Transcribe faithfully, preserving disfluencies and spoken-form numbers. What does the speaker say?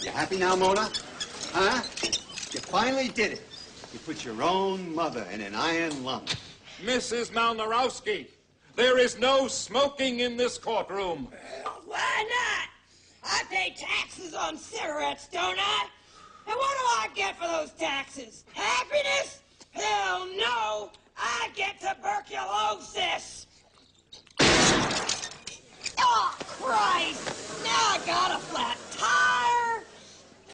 You happy now, Mona? Huh? You finally did it. You put your own mother in an iron lung. Missus Malnarowski, there is no smoking in this courtroom. Why not? I pay taxes on cigarettes, don't I? And what do I get for those taxes? Happiness? Hell no! I get tuberculosis!